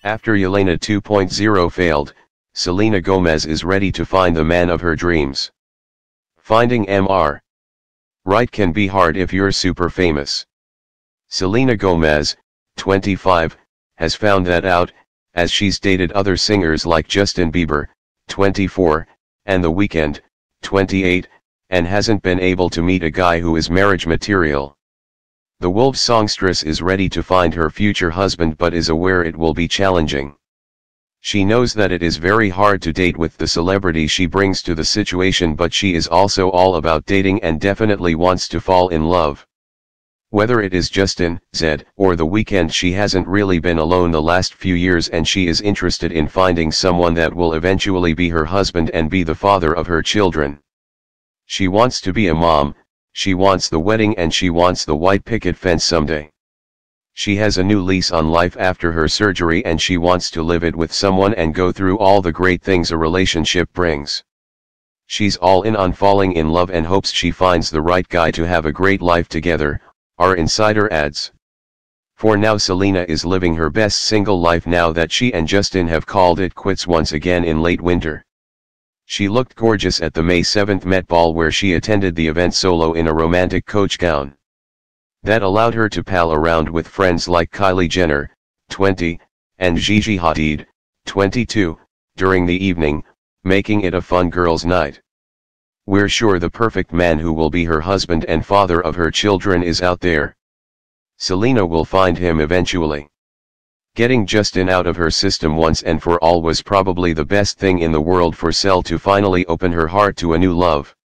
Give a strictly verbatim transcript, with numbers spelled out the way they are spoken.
After Selena two point oh failed, Selena Gomez is ready to find the man of her dreams. Finding mister Right can be hard if you're super famous. Selena Gomez, twenty-five, has found that out, as she's dated other singers like Justin Bieber, twenty-four, and The Weeknd, twenty-eight, and hasn't been able to meet a guy who is marriage material. The Wolves songstress is ready to find her future husband but is aware it will be challenging. She knows that it is very hard to date with the celebrity she brings to the situation, but she is also all about dating and definitely wants to fall in love. Whether it is Justin, Zed, or The Weeknd, she hasn't really been alone the last few years, and she is interested in finding someone that will eventually be her husband and be the father of her children. She wants to be a mom, she wants the wedding, and she wants the white picket fence someday. She has a new lease on life after her surgery, and she wants to live it with someone and go through all the great things a relationship brings. She's all in on falling in love and hopes she finds the right guy to have a great life together, our insider adds. For now, Selena is living her best single life now that she and Justin have called it quits once again in late winter. She looked gorgeous at the May seventh Met Ball, where she attended the event solo in a romantic coach gown. That allowed her to pal around with friends like Kylie Jenner, twenty, and Gigi Hadid, twenty-two, during the evening, making it a fun girls' night. We're sure the perfect man who will be her husband and father of her children is out there. Selena will find him eventually. Getting Justin out of her system once and for all was probably the best thing in the world for Sel to finally open her heart to a new love.